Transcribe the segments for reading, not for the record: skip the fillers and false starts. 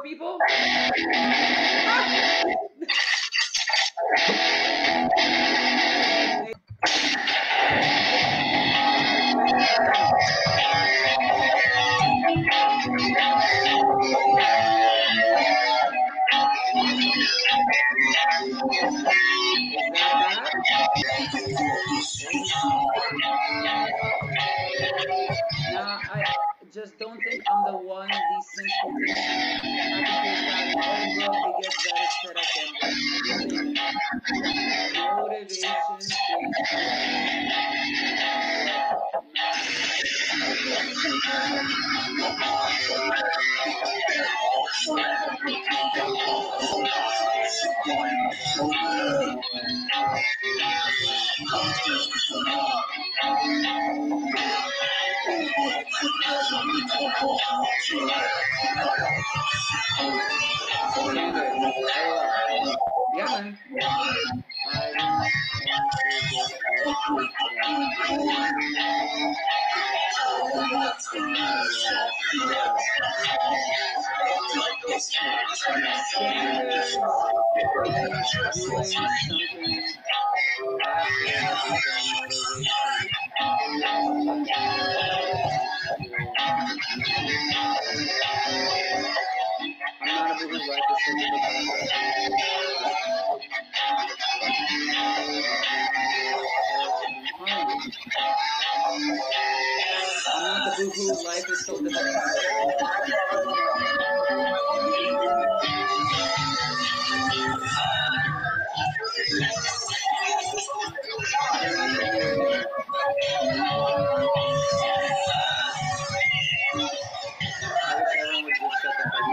people? Is that bad? Now, I just don't think I'm the one these Sims quotation happy freestyling. Oh, bro, it gets better. Espérate, motivation yeah, man. I don't want I'm not the boo-hoo, life is so difficult. I wish everyone would just shut the fuck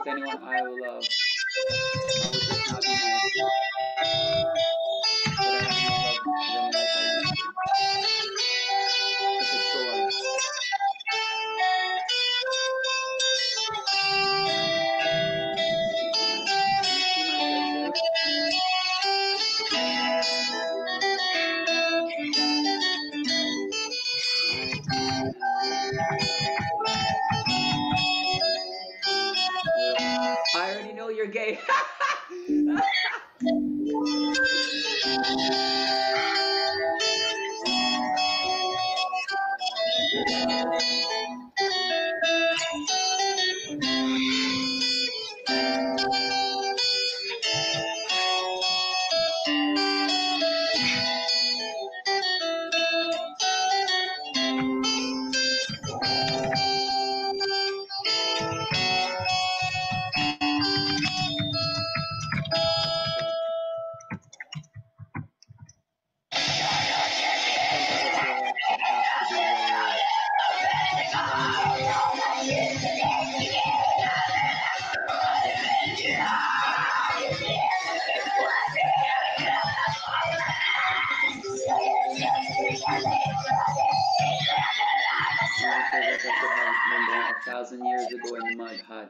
with anyone I love. I would just not be nice. But I only love them like I used to. It's a chore. You see my picture? I already know you're gay. Been born 1,000 years ago in the mud hut.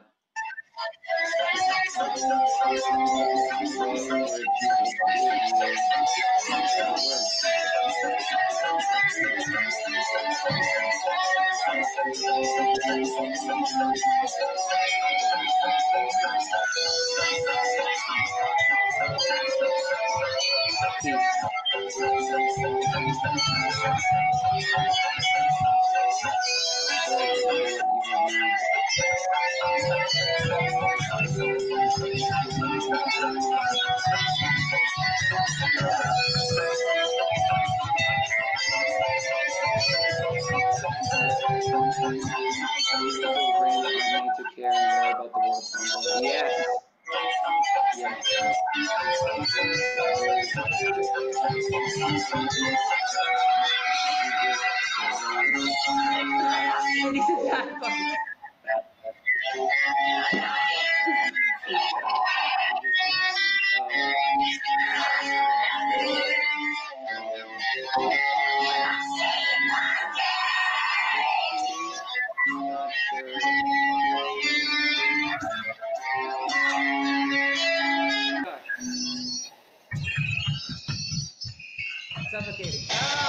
To care and worry about the world someday. Yes. Yes. Suffocating.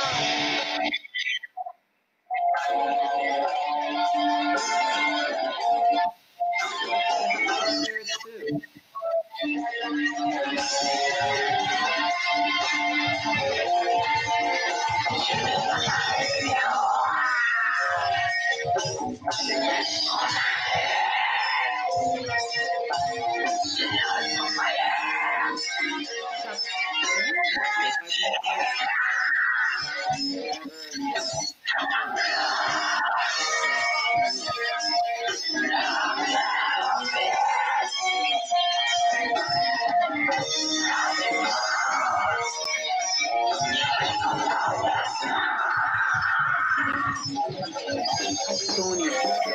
Estonia.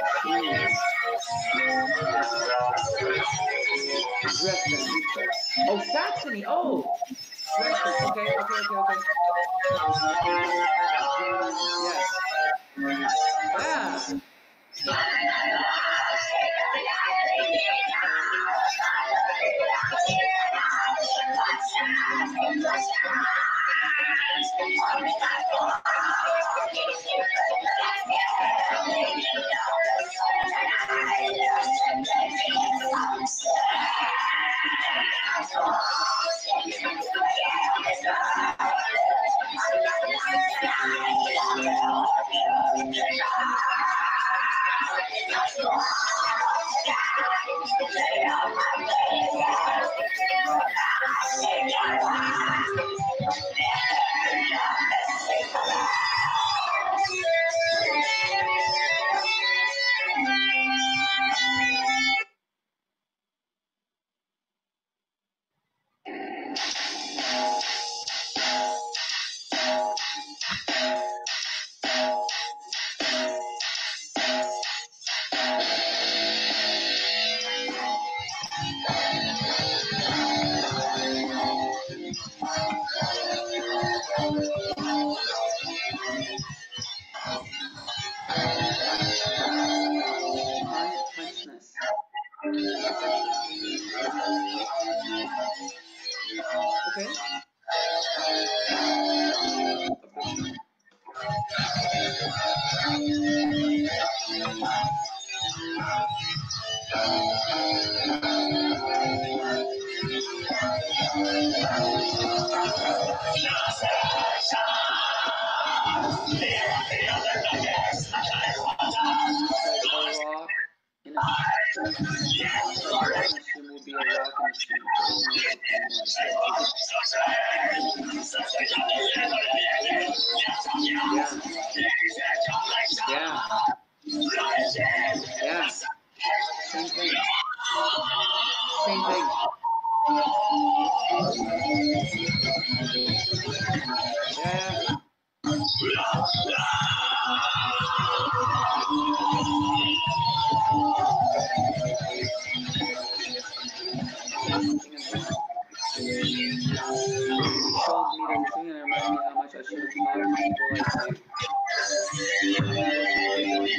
Dresden. Oh, Saxony. Oh, Dresden. Okay. Yes. Yeah. Like a rock in a like the costume would be a rock in a street, but it's not the thing one. Yeah. Yeah. Same thing. Same thing. Yeah. Thing again. You showed me that thing and it reminded me how much I should have talked to people like you. Yeah, that's what we're doing.